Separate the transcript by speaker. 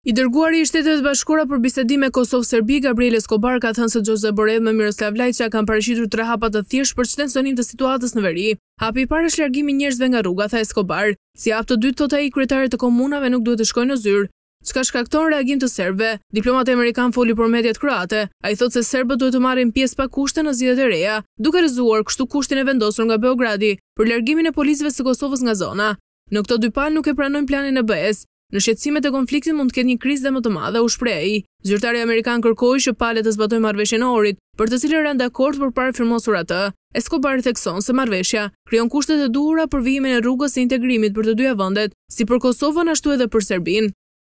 Speaker 1: I dërguari i Shtetet Bashkuara për bisedim me Kosovë-Serbi, Gabriel Escobar ka thënë se Josep Borrell me Miroslav Lajçak kanë paraqiter 3 hapa të thjeshtë për shtensionim të situatës në veri. Hapi i parë është largimi i njerëzve nga rruga, tha Escobar. Si hap të dytë, thotë ai, kryetarit të komunave nuk duhet të shkojnë në zyrë, çka shkakton reagim të serbëve. Diplomati amerikan foli për mediat kroate. Ai thotë se serbët duhet të marrin pjesë pa kushte në zgjedhjet e reja, duke rrezuar kështu kushtin e vendosur nga Beogradi për largimin e policëve së Kosovës nga zona. Në këto dy palë nuk e pranojnë planin e BE-s. Në shqetësimet e konfliktit mund të ketë një krizë dhe më të madhe, u shpreh ai. Zyrtari amerikan kërkoi që palët të zbatojnë marrëveshjen e orit, për të cilën rënë dakord përpara firmosur atë. Escobar thekson se marrëveshja krijon kushtet e duhura për vijimin e rrugës së integrimit për të dyja vendet, si për Kosovën ashtu edhe për Serbinë.